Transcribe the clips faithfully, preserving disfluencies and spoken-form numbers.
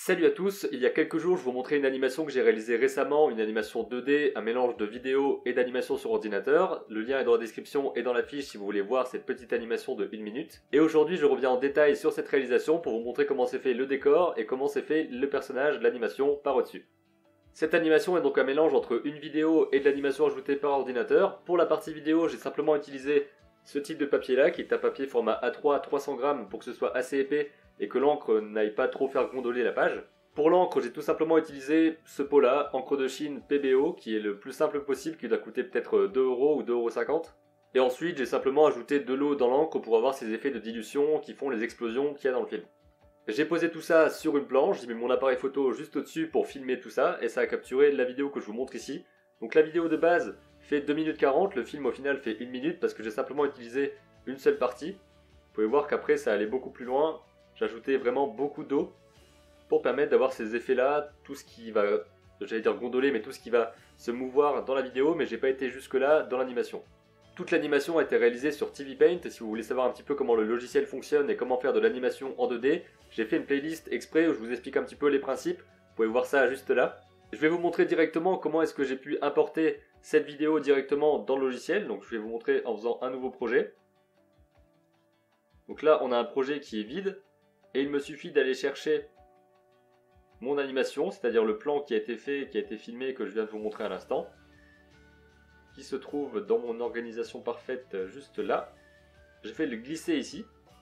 Salut à tous, il y a quelques jours je vous montrais une animation que j'ai réalisée récemment, une animation deux D, un mélange de vidéo et d'animation sur ordinateur. Le lien est dans la description et dans la fiche si vous voulez voir cette petite animation de une minute. Et aujourd'hui je reviens en détail sur cette réalisation pour vous montrer comment s'est fait le décor et comment s'est fait le personnage, l'animation par au-dessus. Cette animation est donc un mélange entre une vidéo et de l'animation ajoutée par ordinateur. Pour la partie vidéo, j'ai simplement utilisé ce type de papier là qui est un papier format A trois trois cents grammes pour que ce soit assez épais et que l'encre n'aille pas trop faire gondoler la page. Pour l'encre, j'ai tout simplement utilisé ce pot là, encre de Chine P B O, qui est le plus simple possible, qui doit coûter peut-être deux euros ou deux euros cinquante. Et ensuite, j'ai simplement ajouté de l'eau dans l'encre pour avoir ces effets de dilution qui font les explosions qu'il y a dans le film. J'ai posé tout ça sur une planche, j'ai mis mon appareil photo juste au-dessus pour filmer tout ça, et ça a capturé la vidéo que je vous montre ici. Donc la vidéo de base fait deux minutes quarante, le film au final fait une minute parce que j'ai simplement utilisé une seule partie. Vous pouvez voir qu'après ça allait beaucoup plus loin. J'ajoutais vraiment beaucoup d'eau pour permettre d'avoir ces effets-là, tout ce qui va, j'allais dire gondoler, mais tout ce qui va se mouvoir dans la vidéo, mais j'ai pas été jusque-là dans l'animation. Toute l'animation a été réalisée sur T V Paint, et si vous voulez savoir un petit peu comment le logiciel fonctionne et comment faire de l'animation en deux D, j'ai fait une playlist exprès où je vous explique un petit peu les principes, vous pouvez voir ça juste là. Je vais vous montrer directement comment est-ce que j'ai pu importer cette vidéo directement dans le logiciel, donc je vais vous montrer en faisant un nouveau projet. Donc là on a un projet qui est vide, et il me suffit d'aller chercher mon animation, c'est-à-dire le plan qui a été fait, qui a été filmé, que je viens de vous montrer à l'instant, qui se trouve dans mon organisation parfaite juste là. Je vais le glisser ici,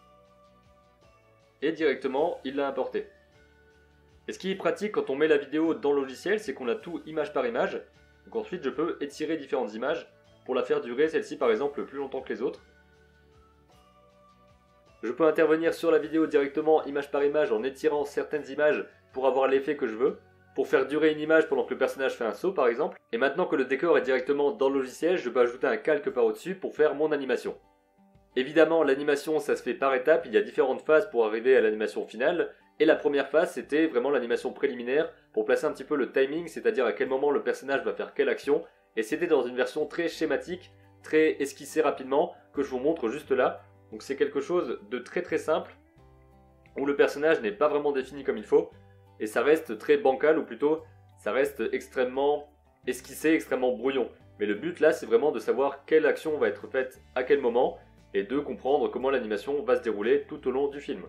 et directement il l'a importé. Et ce qui est pratique quand on met la vidéo dans le logiciel, c'est qu'on a tout image par image, donc ensuite je peux étirer différentes images pour la faire durer, celle-ci par exemple, plus longtemps que les autres. Je peux intervenir sur la vidéo directement image par image en étirant certaines images pour avoir l'effet que je veux, pour faire durer une image pendant que le personnage fait un saut par exemple. Et maintenant que le décor est directement dans le logiciel, je peux ajouter un calque par au-dessus pour faire mon animation. Évidemment, l'animation ça se fait par étapes, il y a différentes phases pour arriver à l'animation finale. Et la première phase c'était vraiment l'animation préliminaire pour placer un petit peu le timing, c'est-à-dire à quel moment le personnage va faire quelle action. Et c'était dans une version très schématique, très esquissée rapidement, que je vous montre juste là. Donc c'est quelque chose de très très simple, où le personnage n'est pas vraiment défini comme il faut, et ça reste très bancal, ou plutôt ça reste extrêmement esquissé, extrêmement brouillon. Mais le but là c'est vraiment de savoir quelle action va être faite à quel moment, et de comprendre comment l'animation va se dérouler tout au long du film.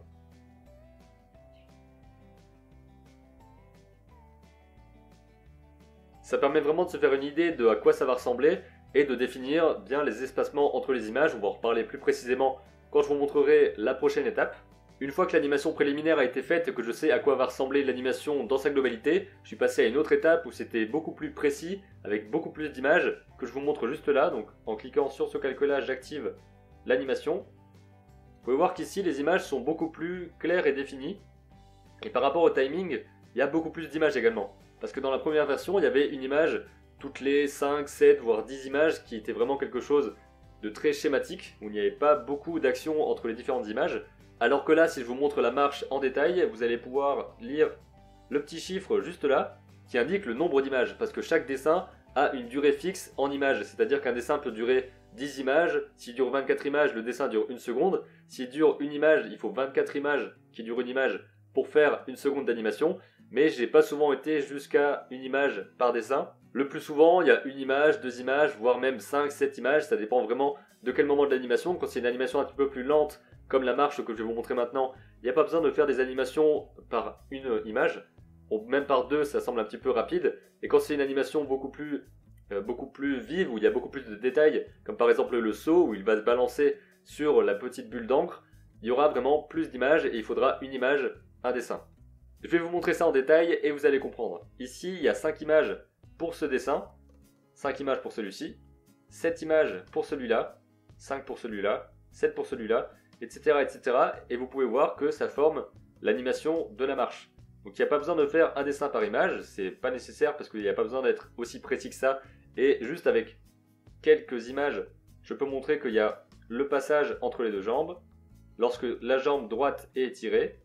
Ça permet vraiment de se faire une idée de à quoi ça va ressembler, et de définir bien les espacements entre les images. On va en reparler plus précisément quand je vous montrerai la prochaine étape. Une fois que l'animation préliminaire a été faite et que je sais à quoi va ressembler l'animation dans sa globalité, je suis passé à une autre étape où c'était beaucoup plus précis, avec beaucoup plus d'images, que je vous montre juste là. Donc en cliquant sur ce calque-là, j'active l'animation. Vous pouvez voir qu'ici les images sont beaucoup plus claires et définies. Et par rapport au timing, il y a beaucoup plus d'images également. Parce que dans la première version, il y avait une image toutes les cinq, sept, voire dix images, qui était vraiment quelque chose de très schématique, où il n'y avait pas beaucoup d'action entre les différentes images. Alors que là, si je vous montre la marche en détail, vous allez pouvoir lire le petit chiffre juste là, qui indique le nombre d'images, parce que chaque dessin a une durée fixe en images, c'est-à-dire qu'un dessin peut durer dix images, s'il dure vingt-quatre images, le dessin dure une seconde, s'il dure une image, il faut vingt-quatre images qui durent une image pour faire une seconde d'animation, mais j'ai pas souvent été jusqu'à une image par dessin. Le plus souvent, il y a une image, deux images, voire même cinq, sept images, ça dépend vraiment de quel moment de l'animation. Quand c'est une animation un petit peu plus lente, comme la marche que je vais vous montrer maintenant, il n'y a pas besoin de faire des animations par une image, ou même par deux, ça semble un petit peu rapide. Et quand c'est une animation beaucoup plus, euh, beaucoup plus vive, où il y a beaucoup plus de détails, comme par exemple le saut, où il va se balancer sur la petite bulle d'encre, il y aura vraiment plus d'images et il faudra une image, un dessin. Je vais vous montrer ça en détail et vous allez comprendre. Ici, il y a cinq images pour ce dessin, cinq images pour celui-ci, sept images pour celui-là, cinq pour celui-là, sept pour celui-là, et cetera, et cetera. Et vous pouvez voir que ça forme l'animation de la marche. Donc il n'y a pas besoin de faire un dessin par image, c'est pas nécessaire parce qu'il n'y a pas besoin d'être aussi précis que ça. Et juste avec quelques images, je peux montrer qu'il y a le passage entre les deux jambes, lorsque la jambe droite est étirée,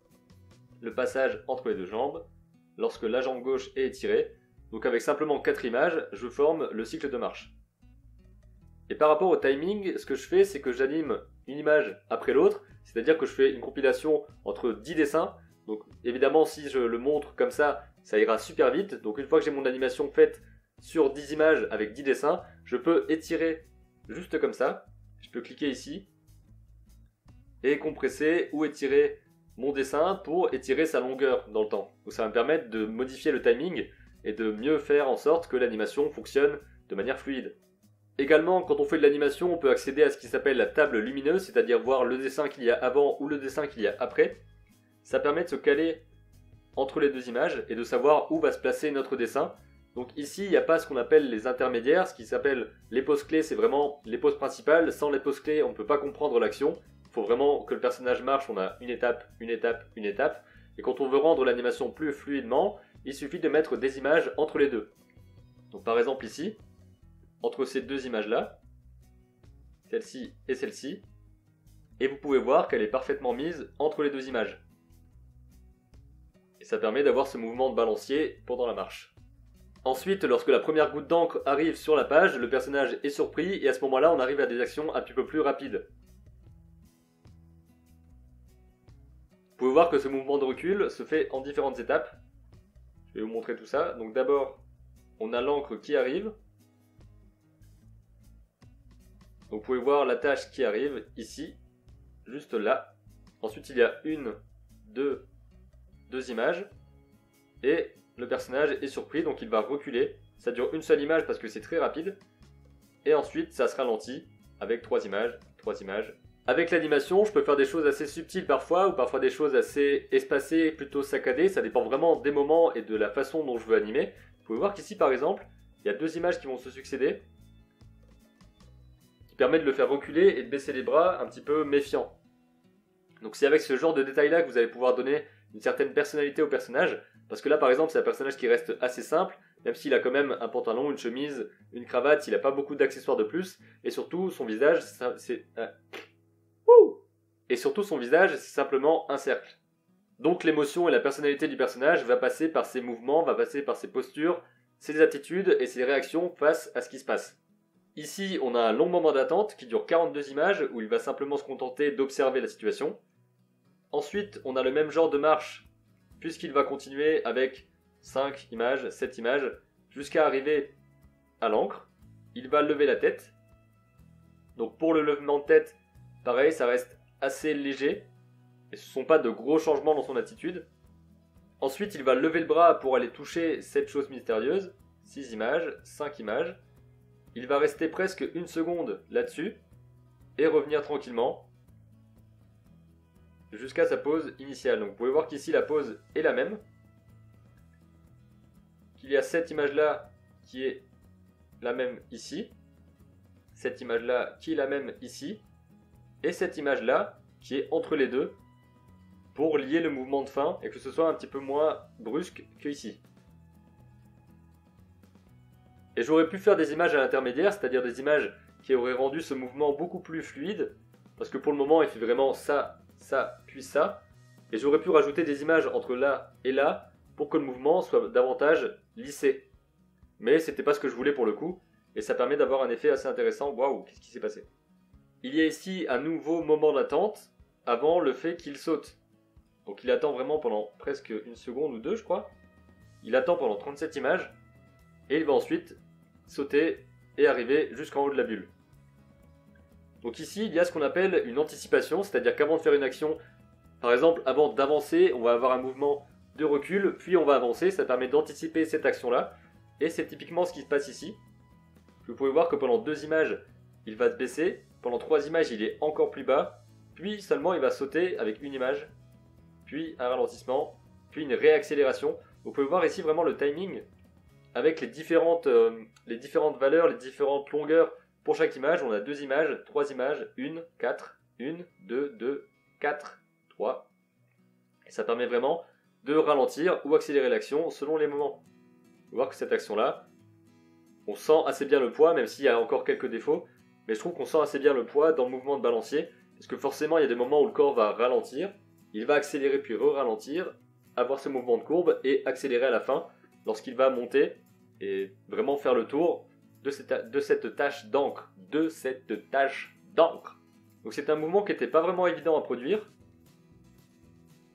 le passage entre les deux jambes, lorsque la jambe gauche est étirée. Donc avec simplement quatre images, je forme le cycle de marche. Et par rapport au timing, ce que je fais, c'est que j'anime une image après l'autre, c'est-à-dire que je fais une compilation entre dix dessins, Donc évidemment si je le montre comme ça, ça ira super vite. Donc une fois que j'ai mon animation faite sur dix images avec dix dessins, je peux étirer juste comme ça. Je peux cliquer ici et compresser ou étirer mon dessin pour étirer sa longueur dans le temps. Donc ça va me permettre de modifier le timing et de mieux faire en sorte que l'animation fonctionne de manière fluide. Également, quand on fait de l'animation, on peut accéder à ce qui s'appelle la table lumineuse, c'est-à-dire voir le dessin qu'il y a avant ou le dessin qu'il y a après. Ça permet de se caler entre les deux images et de savoir où va se placer notre dessin. Donc ici, il n'y a pas ce qu'on appelle les intermédiaires, ce qui s'appelle les poses clés, c'est vraiment les poses principales. Sans les poses clés, on ne peut pas comprendre l'action. Il faut vraiment que le personnage marche, on a une étape, une étape, une étape. Et quand on veut rendre l'animation plus fluidement, il suffit de mettre des images entre les deux. Donc par exemple ici, entre ces deux images-là, celle-ci et celle-ci, et vous pouvez voir qu'elle est parfaitement mise entre les deux images. Et ça permet d'avoir ce mouvement de balancier pendant la marche. Ensuite, lorsque la première goutte d'encre arrive sur la page, le personnage est surpris et à ce moment-là, on arrive à des actions un petit peu plus rapides. Vous pouvez voir que ce mouvement de recul se fait en différentes étapes. Je vais vous montrer tout ça. Donc d'abord, on a l'encre qui arrive. Donc vous pouvez voir la tâche qui arrive ici, juste là. Ensuite, il y a une, deux, deux images. Et le personnage est surpris, donc il va reculer. Ça dure une seule image parce que c'est très rapide. Et ensuite, ça se ralentit avec trois images, trois images. Avec l'animation, je peux faire des choses assez subtiles parfois, ou parfois des choses assez espacées, plutôt saccadées. Ça dépend vraiment des moments et de la façon dont je veux animer. Vous pouvez voir qu'ici, par exemple, il y a deux images qui vont se succéder, qui permettent de le faire reculer et de baisser les bras un petit peu méfiant. Donc c'est avec ce genre de détails-là que vous allez pouvoir donner une certaine personnalité au personnage. Parce que là, par exemple, c'est un personnage qui reste assez simple, même s'il a quand même un pantalon, une chemise, une cravate, il n'a pas beaucoup d'accessoires de plus. Et surtout, son visage, c'est... Et surtout, son visage, c'est simplement un cercle. Donc l'émotion et la personnalité du personnage va passer par ses mouvements, va passer par ses postures, ses attitudes et ses réactions face à ce qui se passe. Ici, on a un long moment d'attente qui dure quarante-deux images, où il va simplement se contenter d'observer la situation. Ensuite, on a le même genre de marche, puisqu'il va continuer avec cinq images, sept images, jusqu'à arriver à l'encre. Il va lever la tête. Donc pour le levement de tête, pareil, ça reste assez léger, et ce ne sont pas de gros changements dans son attitude. Ensuite, il va lever le bras pour aller toucher cette chose mystérieuse. six images, cinq images. Il va rester presque une seconde là-dessus, et revenir tranquillement, jusqu'à sa pose initiale. Donc vous pouvez voir qu'ici la pose est la même, qu'il y a cette image là qui est la même ici, cette image là qui est la même ici, et cette image là qui est entre les deux pour lier le mouvement de fin et que ce soit un petit peu moins brusque que ici. Et j'aurais pu faire des images à l'intermédiaire, c'est-à-dire des images qui auraient rendu ce mouvement beaucoup plus fluide, parce que pour le moment il fait vraiment ça, ça, puis ça, et j'aurais pu rajouter des images entre là et là pour que le mouvement soit davantage lissé. Mais c'était pas ce que je voulais pour le coup, et ça permet d'avoir un effet assez intéressant. Waouh, qu'est-ce qui s'est passé? Il y a ici un nouveau moment d'attente avant le fait qu'il saute. Donc il attend vraiment pendant presque une seconde ou deux, je crois. Il attend pendant trente-sept images, et il va ensuite sauter et arriver jusqu'en haut de la bulle. Donc ici, il y a ce qu'on appelle une anticipation, c'est-à-dire qu'avant de faire une action, par exemple, avant d'avancer, on va avoir un mouvement de recul, puis on va avancer, ça permet d'anticiper cette action-là, et c'est typiquement ce qui se passe ici. Vous pouvez voir que pendant deux images, il va se baisser, pendant trois images, il est encore plus bas, puis seulement il va sauter avec une image, puis un ralentissement, puis une réaccélération. Vous pouvez voir ici vraiment le timing avec les différentes, euh, les différentes valeurs, les différentes longueurs pour chaque image. On a deux images, trois images, une, quatre, une, deux, deux, quatre, trois. Et ça permet vraiment de ralentir ou accélérer l'action selon les moments. Vous pouvez voir que cette action-là, on sent assez bien le poids, même s'il y a encore quelques défauts. Mais je trouve qu'on sent assez bien le poids dans le mouvement de balancier, parce que forcément il y a des moments où le corps va ralentir, il va accélérer puis re-ralentir, avoir ce mouvement de courbe et accélérer à la fin lorsqu'il va monter et vraiment faire le tour de cette, de cette tâche d'encre, de cette tâche d'encre. Donc c'est un mouvement qui n'était pas vraiment évident à produire. Je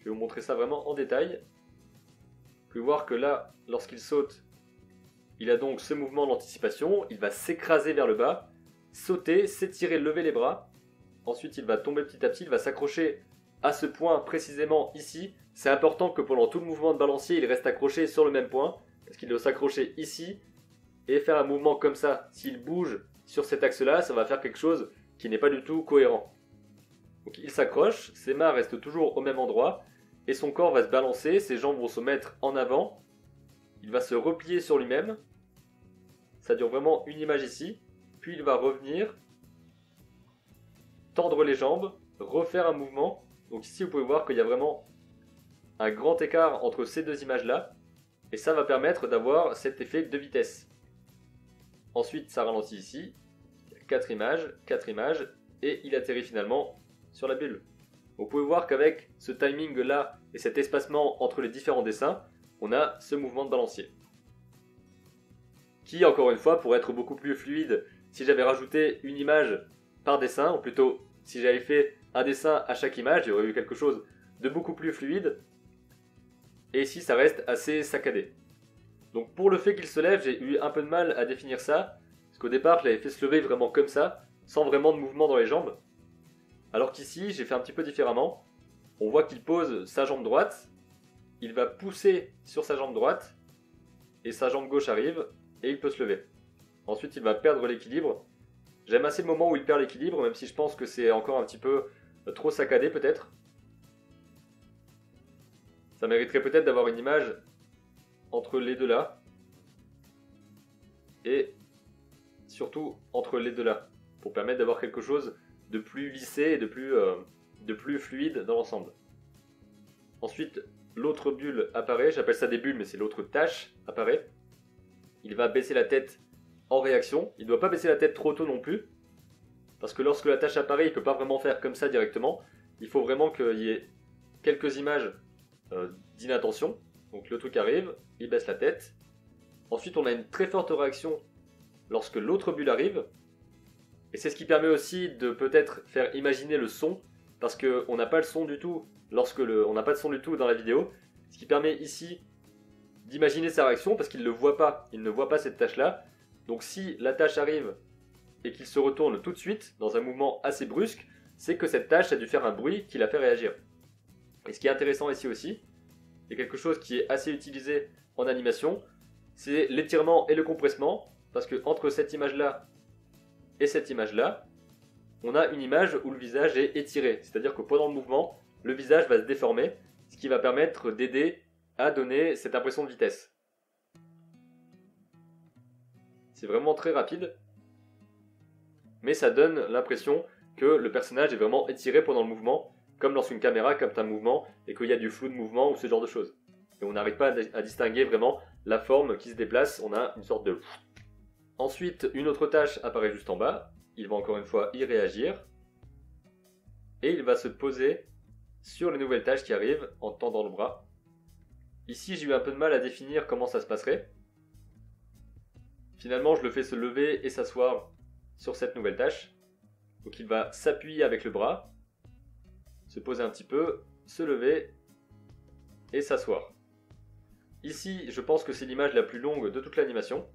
vais vous montrer ça vraiment en détail. Vous pouvez voir que là, lorsqu'il saute, il a donc ce mouvement d'anticipation. Il va s'écraser vers le bas, sauter, s'étirer, lever les bras. Ensuite, il va tomber petit à petit, il va s'accrocher à ce point précisément ici. C'est important que pendant tout le mouvement de balancier, il reste accroché sur le même point. Parce qu'il doit s'accrocher ici et faire un mouvement comme ça. S'il bouge sur cet axe-là, ça va faire quelque chose qui n'est pas du tout cohérent. Donc il s'accroche, ses mains restent toujours au même endroit et son corps va se balancer, ses jambes vont se mettre en avant. Il va se replier sur lui-même. Ça dure vraiment une image ici. Puis il va revenir, tendre les jambes, refaire un mouvement. Donc ici vous pouvez voir qu'il y a vraiment un grand écart entre ces deux images-là. Et ça va permettre d'avoir cet effet de vitesse. Ensuite ça ralentit ici. quatre images, quatre images. Et il atterrit finalement sur la bulle. Vous pouvez voir qu'avec ce timing là et cet espacement entre les différents dessins, on a ce mouvement de balancier. Qui, encore une fois, pourrait être beaucoup plus fluide si j'avais rajouté une image par dessin, ou plutôt si j'avais fait un dessin à chaque image, il y aurait eu quelque chose de beaucoup plus fluide. Et ici, ça reste assez saccadé. Donc pour le fait qu'il se lève, j'ai eu un peu de mal à définir ça, parce qu'au départ, je l'avais fait se lever vraiment comme ça, sans vraiment de mouvement dans les jambes. Alors qu'ici, j'ai fait un petit peu différemment. On voit qu'il pose sa jambe droite, il va pousser sur sa jambe droite, et sa jambe gauche arrive, et il peut se lever. Ensuite, il va perdre l'équilibre. J'aime assez le moment où il perd l'équilibre, même si je pense que c'est encore un petit peu trop saccadé peut-être. Ça mériterait peut-être d'avoir une image entre les deux là. Et surtout entre les deux là, pour permettre d'avoir quelque chose de plus lissé et de plus, euh, de plus fluide dans l'ensemble. Ensuite, l'autre bulle apparaît, j'appelle ça des bulles, mais c'est l'autre tâche apparaît. Il va baisser la tête en réaction, il ne doit pas baisser la tête trop tôt non plus, parce que lorsque la tâche apparaît, il ne peut pas vraiment faire comme ça directement, il faut vraiment qu'il y ait quelques images euh, d'inattention. Donc le truc arrive, il baisse la tête, ensuite on a une très forte réaction lorsque l'autre bulle arrive, et c'est ce qui permet aussi de peut-être faire imaginer le son, parce qu'on n'a pas le son du tout lorsque le, on n'a pas de son du tout dans la vidéo, ce qui permet ici d'imaginer sa réaction, parce qu'il ne le voit pas, il ne voit pas cette tâche là. Donc si la tâche arrive et qu'il se retourne tout de suite dans un mouvement assez brusque, c'est que cette tâche a dû faire un bruit qui l'a fait réagir. Et ce qui est intéressant ici aussi, et quelque chose qui est assez utilisé en animation, c'est l'étirement et le compressement, parce que entre cette image là et cette image là, on a une image où le visage est étiré, c'est-à-dire que pendant le mouvement, le visage va se déformer, ce qui va permettre d'aider à donner cette impression de vitesse. C'est vraiment très rapide, mais ça donne l'impression que le personnage est vraiment étiré pendant le mouvement, comme lorsqu'une caméra capte un mouvement et qu'il y a du flou de mouvement ou ce genre de choses. Et on n'arrive pas à distinguer vraiment la forme qui se déplace, on a une sorte de... Ensuite, une autre tâche apparaît juste en bas, il va encore une fois y réagir, et il va se poser sur les nouvelles tâches qui arrivent en tendant le bras. Ici, j'ai eu un peu de mal à définir comment ça se passerait. Finalement, je le fais se lever et s'asseoir sur cette nouvelle tâche. Donc il va s'appuyer avec le bras, se poser un petit peu, se lever et s'asseoir. Ici, je pense que c'est l'image la plus longue de toute l'animation,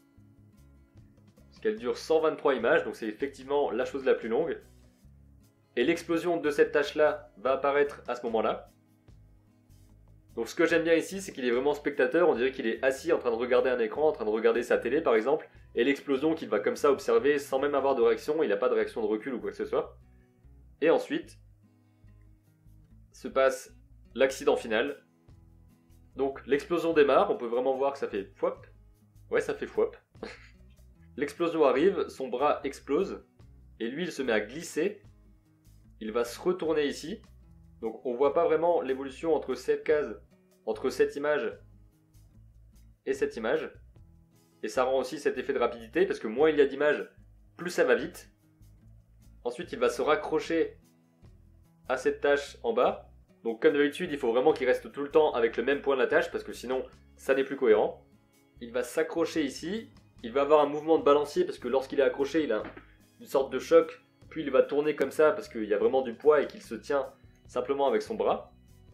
parce qu'elle dure cent vingt-trois images, donc c'est effectivement la chose la plus longue. Et l'explosion de cette tâche-là va apparaître à ce moment-là. Donc ce que j'aime bien ici, c'est qu'il est vraiment spectateur, on dirait qu'il est assis en train de regarder un écran, en train de regarder sa télé par exemple, et l'explosion qu'il va comme ça observer sans même avoir de réaction, il n'a pas de réaction de recul ou quoi que ce soit. Et ensuite, se passe l'accident final. Donc l'explosion démarre, on peut vraiment voir que ça fait fouap. Ouais, ça fait fouap. L'explosion arrive, son bras explose, et lui il se met à glisser, il va se retourner ici. Donc on voit pas vraiment l'évolution entre cette case, entre cette image et cette image. Et ça rend aussi cet effet de rapidité, parce que moins il y a d'images, plus ça va vite. Ensuite il va se raccrocher à cette tâche en bas. Donc comme d'habitude, il faut vraiment qu'il reste tout le temps avec le même point de la tâche, parce que sinon ça n'est plus cohérent. Il va s'accrocher ici, il va avoir un mouvement de balancier, parce que lorsqu'il est accroché, il a une sorte de choc. Puis il va tourner comme ça, parce qu'il y a vraiment du poids et qu'il se tient simplement avec son bras.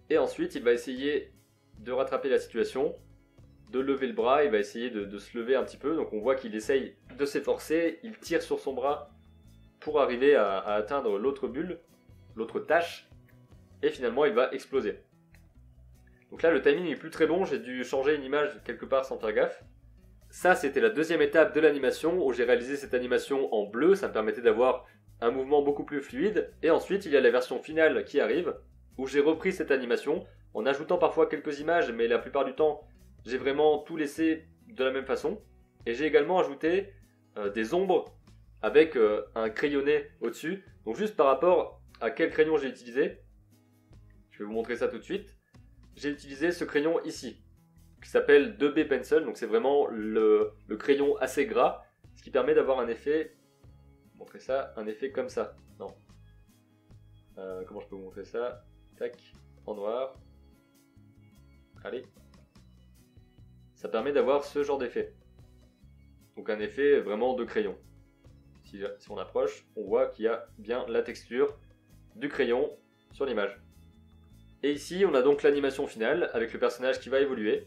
Et ensuite, il va essayer de rattraper la situation, de lever le bras, il va essayer de, de se lever un petit peu. Donc on voit qu'il essaye de s'efforcer, il tire sur son bras pour arriver à, à atteindre l'autre bulle, l'autre tâche, et finalement il va exploser. Donc là, le timing n'est plus très bon, j'ai dû changer une image quelque part sans faire gaffe. Ça, c'était la deuxième étape de l'animation, où j'ai réalisé cette animation en bleu, ça me permettait d'avoir un mouvement beaucoup plus fluide. Et ensuite, il y a la version finale qui arrive, où j'ai repris cette animation, en ajoutant parfois quelques images, mais la plupart du temps, j'ai vraiment tout laissé de la même façon. Et j'ai également ajouté euh, des ombres avec euh, un crayonné au-dessus. Donc juste par rapport à quel crayon j'ai utilisé, je vais vous montrer ça tout de suite. J'ai utilisé ce crayon ici, qui s'appelle deux B Pencil, donc c'est vraiment le, le crayon assez gras, ce qui permet d'avoir un effet, montrer ça, un effet comme ça, non, euh, comment je peux vous montrer ça, tac, en noir, allez, ça permet d'avoir ce genre d'effet, donc un effet vraiment de crayon. Si, si on approche, on voit qu'il y a bien la texture du crayon sur l'image. Et ici, on a donc l'animation finale avec le personnage qui va évoluer.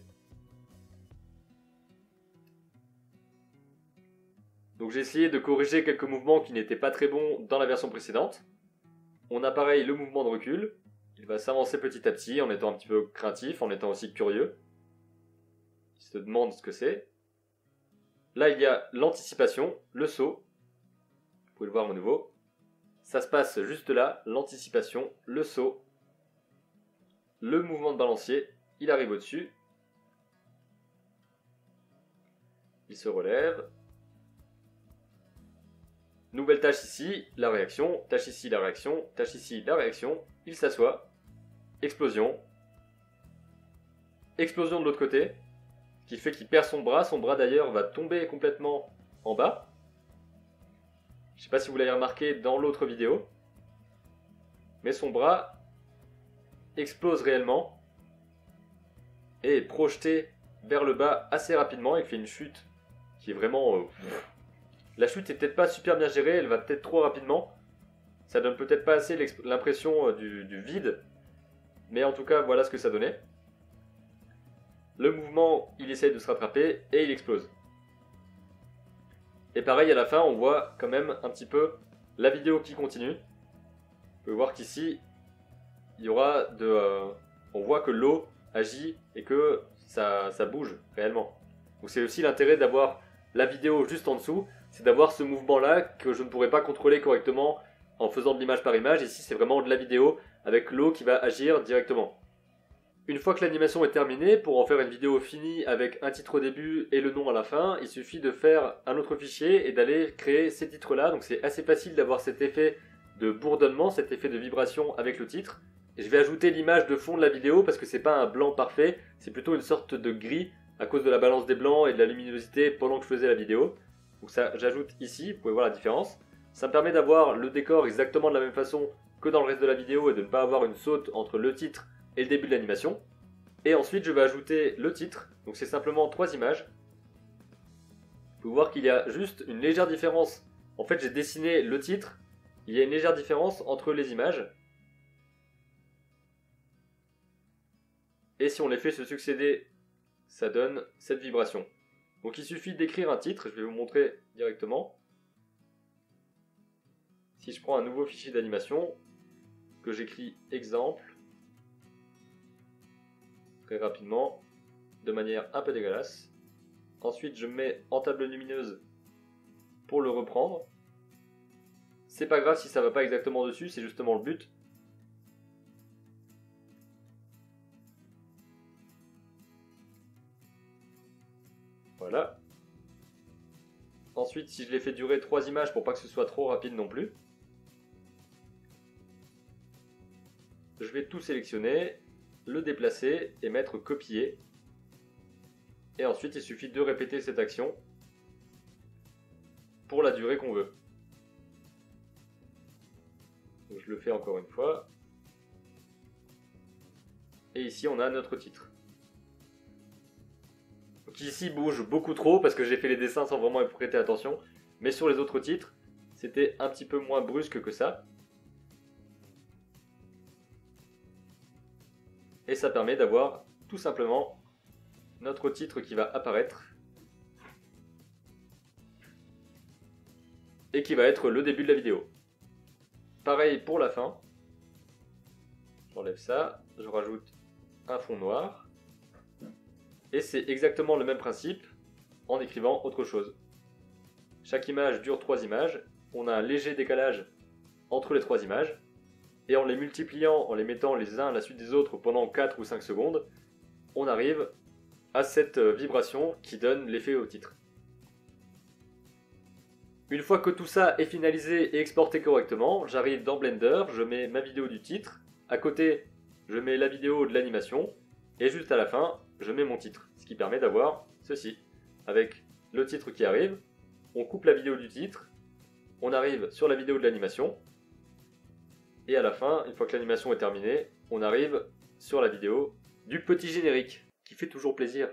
Donc j'ai essayé de corriger quelques mouvements qui n'étaient pas très bons dans la version précédente. On a pareil le mouvement de recul. Il va s'avancer petit à petit en étant un petit peu craintif, en étant aussi curieux. Il se demande ce que c'est. Là, il y a l'anticipation, le saut. Vous pouvez le voir à nouveau. Ça se passe juste là, l'anticipation, le saut. Le mouvement de balancier, il arrive au-dessus. Il se relève. Nouvelle tâche ici, la réaction. Tâche ici, la réaction. Tâche ici, la réaction. Il s'assoit. Explosion. Explosion de l'autre côté. Qui fait qu'il perd son bras. Son bras d'ailleurs va tomber complètement en bas. Je ne sais pas si vous l'avez remarqué dans l'autre vidéo. Mais son bras explose réellement et est projeté vers le bas assez rapidement. Il fait une chute qui est vraiment... Euh, la chute est peut-être pas super bien gérée, elle va peut-être trop rapidement. Ça donne peut-être pas assez l'impression du, du vide, mais en tout cas voilà ce que ça donnait. Le mouvement, il essaye de se rattraper et il explose. Et pareil à la fin, on voit quand même un petit peu la vidéo qui continue. Vous pouvez voir qu'ici il y aura de, euh, on voit que l'eau agit et que ça, ça bouge réellement. Donc c'est aussi l'intérêt d'avoir la vidéo juste en dessous, c'est d'avoir ce mouvement-là que je ne pourrais pas contrôler correctement en faisant de l'image par image. Ici, c'est vraiment de la vidéo avec l'eau qui va agir directement. Une fois que l'animation est terminée, pour en faire une vidéo finie avec un titre au début et le nom à la fin, il suffit de faire un autre fichier et d'aller créer ces titres-là. Donc c'est assez facile d'avoir cet effet de bourdonnement, cet effet de vibration avec le titre. Et je vais ajouter l'image de fond de la vidéo parce que c'est pas un blanc parfait, c'est plutôt une sorte de gris à cause de la balance des blancs et de la luminosité pendant que je faisais la vidéo. Donc ça, j'ajoute ici, vous pouvez voir la différence. Ça me permet d'avoir le décor exactement de la même façon que dans le reste de la vidéo et de ne pas avoir une saute entre le titre et le début de l'animation. Et ensuite, je vais ajouter le titre. Donc c'est simplement trois images. Vous pouvez voir qu'il y a juste une légère différence. En fait, j'ai dessiné le titre. Il y a une légère différence entre les images. Et si on les fait se succéder, ça donne cette vibration. Donc il suffit d'écrire un titre, je vais vous montrer directement. Si je prends un nouveau fichier d'animation, que j'écris exemple, très rapidement, de manière un peu dégueulasse. Ensuite je mets en table lumineuse pour le reprendre. C'est pas grave si ça va pas exactement dessus, c'est justement le but. Voilà. Ensuite, si je les fais durer trois images pour pas que ce soit trop rapide non plus, je vais tout sélectionner, le déplacer et mettre copier. Et ensuite, il suffit de répéter cette action pour la durée qu'on veut. Donc, je le fais encore une fois. Et ici, on a notre titre. Donc ici bouge beaucoup trop parce que j'ai fait les dessins sans vraiment y prêter attention. Mais sur les autres titres, c'était un petit peu moins brusque que ça. Et ça permet d'avoir tout simplement notre titre qui va apparaître et qui va être le début de la vidéo. Pareil pour la fin. J'enlève ça, je rajoute un fond noir. Et c'est exactement le même principe en écrivant autre chose. Chaque image dure trois images. On a un léger décalage entre les trois images. Et en les multipliant, en les mettant les uns à la suite des autres pendant quatre ou cinq secondes, on arrive à cette vibration qui donne l'effet au titre. Une fois que tout ça est finalisé et exporté correctement, j'arrive dans Blender, je mets ma vidéo du titre, à côté je mets la vidéo de l'animation, et juste à la fin, je mets mon titre, ce qui permet d'avoir ceci, avec le titre qui arrive, on coupe la vidéo du titre, on arrive sur la vidéo de l'animation, et à la fin, une fois que l'animation est terminée, on arrive sur la vidéo du petit générique, qui fait toujours plaisir.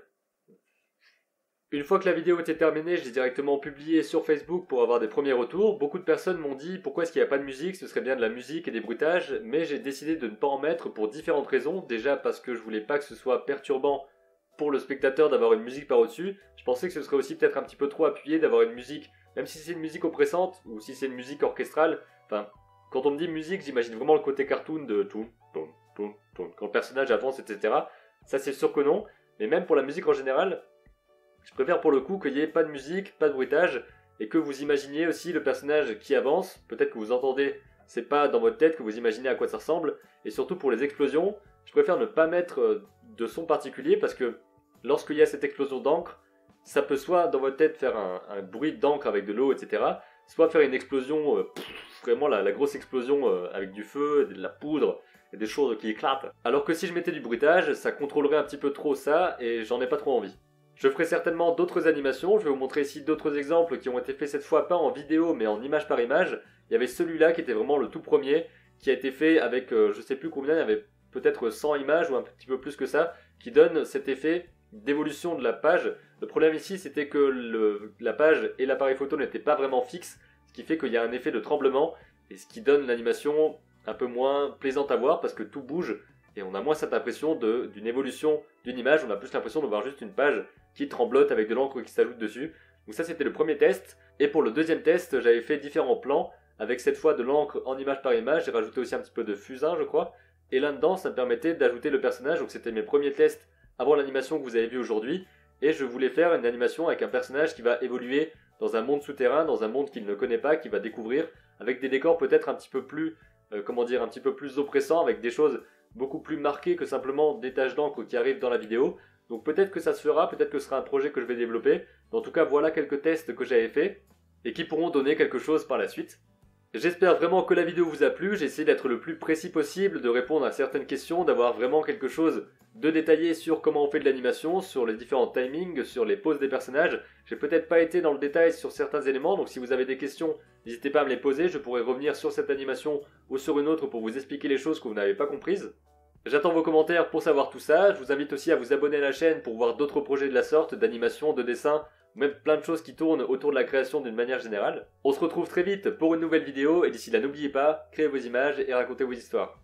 Une fois que la vidéo était terminée, je l'ai directement publiée sur Facebook pour avoir des premiers retours. Beaucoup de personnes m'ont dit pourquoi est-ce qu'il n'y a pas de musique, ce serait bien de la musique et des bruitages, mais j'ai décidé de ne pas en mettre pour différentes raisons. Déjà parce que je voulais pas que ce soit perturbant pour le spectateur d'avoir une musique par au-dessus. Je pensais que ce serait aussi peut-être un petit peu trop appuyé d'avoir une musique, même si c'est une musique oppressante ou si c'est une musique orchestrale. Enfin, quand on me dit musique, j'imagine vraiment le côté cartoon de tout, tout, tout, tout, quand le personnage avance, et cetera. Ça c'est sûr que non, mais même pour la musique en général, je préfère pour le coup qu'il n'y ait pas de musique, pas de bruitage, et que vous imaginiez aussi le personnage qui avance, peut-être que vous entendez, c'est pas dans votre tête que vous imaginez à quoi ça ressemble, et surtout pour les explosions, je préfère ne pas mettre de son particulier, parce que lorsqu'il y a cette explosion d'encre, ça peut soit dans votre tête faire un, un bruit d'encre avec de l'eau, et cetera, soit faire une explosion, euh, pff, vraiment la, la grosse explosion euh, avec du feu, de la poudre, et des choses qui éclatent. Alors que si je mettais du bruitage, ça contrôlerait un petit peu trop ça, et j'en ai pas trop envie. Je ferai certainement d'autres animations, je vais vous montrer ici d'autres exemples qui ont été faits cette fois pas en vidéo mais en image par image. Il y avait celui-là qui était vraiment le tout premier, qui a été fait avec euh, je sais plus combien, il y avait peut-être cent images ou un petit peu plus que ça, qui donne cet effet d'évolution de la page. Le problème ici c'était que le, la page et l'appareil photo n'étaient pas vraiment fixes, ce qui fait qu'il y a un effet de tremblement, et ce qui donne l'animation un peu moins plaisante à voir parce que tout bouge, et on a moins cette impression d'une évolution d'une image, on a plus l'impression de voir juste une page qui tremblote avec de l'encre qui s'ajoute dessus. Donc ça c'était le premier test, et pour le deuxième test j'avais fait différents plans, avec cette fois de l'encre en image par image, j'ai rajouté aussi un petit peu de fusain je crois, et là-dedans ça me permettait d'ajouter le personnage, donc c'était mes premiers tests avant l'animation que vous avez vu aujourd'hui, et je voulais faire une animation avec un personnage qui va évoluer dans un monde souterrain, dans un monde qu'il ne connaît pas, qu'il va découvrir, avec des décors peut-être un petit peu plus, euh, comment dire, un petit peu plus oppressants, avec des choses beaucoup plus marquées que simplement des taches d'encre qui arrivent dans la vidéo. Donc peut-être que ça se fera, peut-être que ce sera un projet que je vais développer. Mais en tout cas, voilà quelques tests que j'avais faits et qui pourront donner quelque chose par la suite. J'espère vraiment que la vidéo vous a plu, j'ai essayé d'être le plus précis possible, de répondre à certaines questions, d'avoir vraiment quelque chose de détaillé sur comment on fait de l'animation, sur les différents timings, sur les poses des personnages. J'ai peut-être pas été dans le détail sur certains éléments, donc si vous avez des questions, n'hésitez pas à me les poser, je pourrai revenir sur cette animation ou sur une autre pour vous expliquer les choses que vous n'avez pas comprises. J'attends vos commentaires pour savoir tout ça, je vous invite aussi à vous abonner à la chaîne pour voir d'autres projets de la sorte, d'animation, de dessin, ou même plein de choses qui tournent autour de la création d'une manière générale. On se retrouve très vite pour une nouvelle vidéo, et d'ici là n'oubliez pas, créez vos images et racontez vos histoires.